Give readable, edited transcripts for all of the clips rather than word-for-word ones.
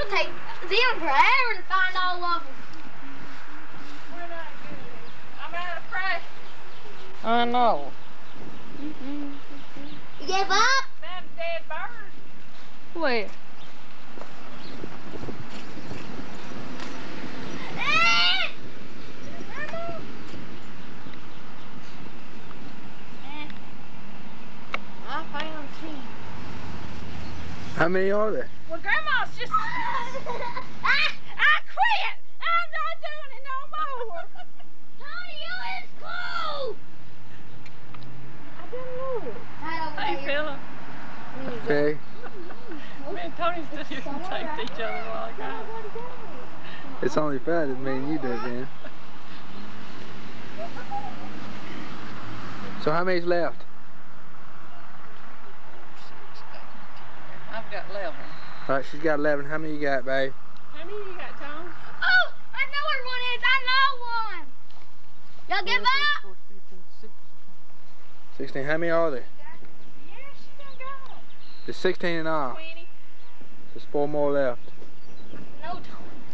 take them forever to find all of them. We're not good. I'm out of practice. I know. You gave up? Found a dead bird. Where? I found 10. How many are there? Well, Grandma's just... I quit! I'm not doing it no more! Tony, you in school! I didn't know. Hey, Philip. Okay. Me and Tony stood here and taped each other while ago. It's only fair that me and you do it then. So how many's left? I've got 11. Alright, she's got 11. How many you got, babe? How many you got, Tom? Oh, I know where one is. I know one. Y'all give up? 16. How many are there? Yeah, she done got it. There's 16 in all. 20. There's 4 more left. No, Tony.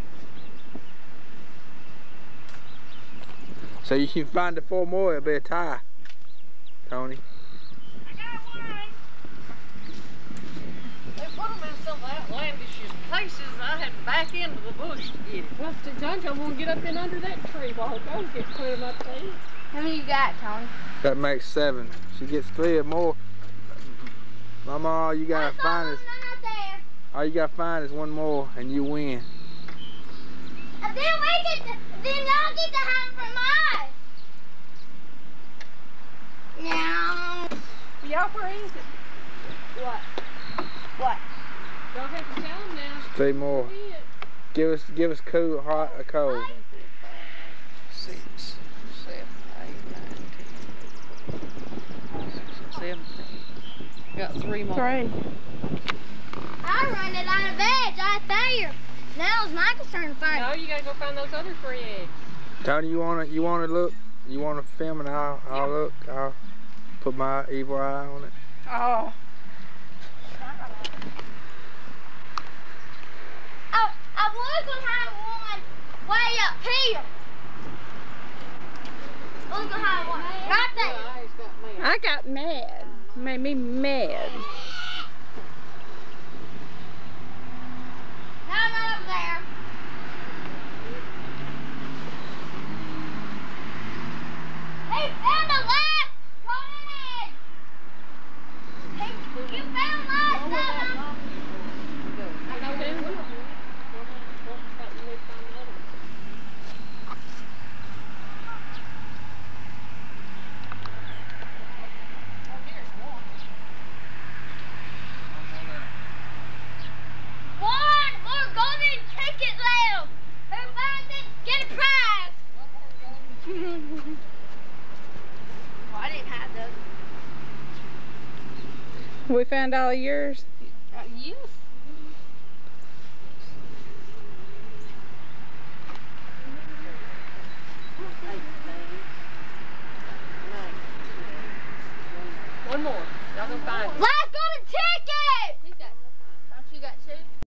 So you can find the 4 more, it'll be a tie. Tony. I got one. They put them in some outlandish places and I had to back into the bush to get it. Well, John won't get up in under that tree while it goes get put him up there. How many you got, Tony? That makes 7. She gets 3 or more. Mama, all you gotta find is Not there. all you gotta find is 1 more and you win. And then we get to, then y'all get to have from us. Now. Y'all, where is it? What? What? Y'all have to tell them now. 3 more. Where is it? Give us cool, hot, or cold. 6, 7, 8, 9, 10, 17. Got 3 more. 3. I run it out of eggs right there. Now it's my concern to find No, you gotta go find those other 3 eggs. Tony, you wanna look? You wanna film and I'll look? I'll put my evil eye on it. Oh. I was gonna have one way up here. I was gonna have one right there. I got mad. Made me mad. Now not up there. Hey, found the last golden egg. Hey, you found last time. I go down. One more golden ticket left. Who finds it, get a prize. Well, I didn't have those. We found all of yours. Yes. One more. Y'all gonna find it.